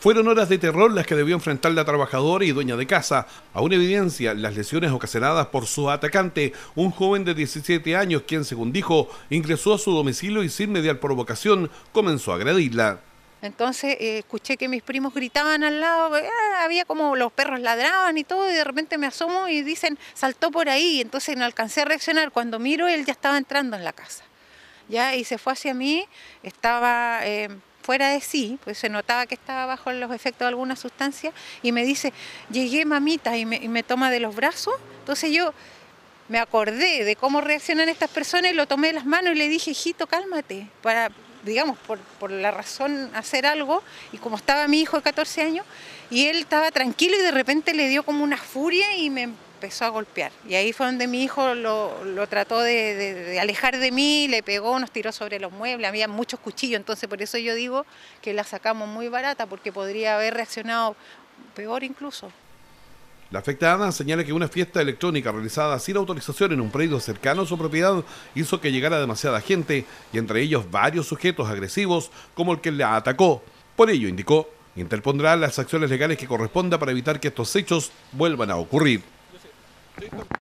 Fueron horas de terror las que debió enfrentar la trabajadora y dueña de casa. Aún evidencia las lesiones ocasionadas por su atacante, un joven de 17 años, quien, según dijo, ingresó a su domicilio y sin mediar provocación comenzó a agredirla. Entonces escuché que mis primos gritaban al lado, había como los perros ladraban y todo, y de repente me asomo y dicen, saltó por ahí, entonces no alcancé a reaccionar. Cuando miro, él ya estaba entrando en la casa, ya, y se fue hacia mí, estaba fuera de sí, pues se notaba que estaba bajo los efectos de alguna sustancia, y me dice, llegué mamita, y me toma de los brazos. Entonces yo me acordé de cómo reaccionan estas personas y lo tomé de las manos y le dije, hijito, cálmate, para, digamos, por la razón hacer algo. Y como estaba mi hijo de 14 años, y él estaba tranquilo y de repente le dio como una furia y me empezó a golpear. Y ahí fue donde mi hijo lo trató de alejar de mí, le pegó, nos tiró sobre los muebles, había muchos cuchillos, entonces por eso yo digo que la sacamos muy barata, porque podría haber reaccionado peor incluso. La afectada señala que una fiesta electrónica realizada sin autorización en un predio cercano a su propiedad hizo que llegara demasiada gente y entre ellos varios sujetos agresivos como el que la atacó. Por ello, indicó, interpondrá las acciones legales que corresponda para evitar que estos hechos vuelvan a ocurrir.